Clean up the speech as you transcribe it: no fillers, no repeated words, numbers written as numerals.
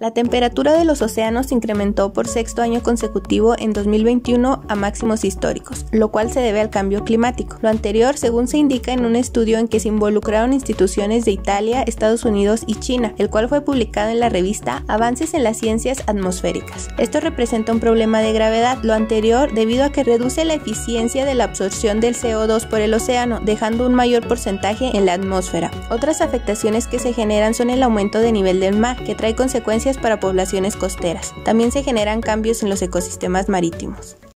La temperatura de los océanos se incrementó por sexto año consecutivo en 2021 a máximos históricos, lo cual se debe al cambio climático. Lo anterior, según se indica en un estudio en que se involucraron instituciones de Italia, Estados Unidos y China, el cual fue publicado en la revista Avances en las Ciencias Atmosféricas. Esto representa un problema de gravedad, lo anterior debido a que reduce la eficiencia de la absorción del CO2 por el océano, dejando un mayor porcentaje en la atmósfera. Otras afectaciones que se generan son el aumento de nivel del mar, que trae consecuencias para poblaciones costeras. También se generan cambios en los ecosistemas marítimos.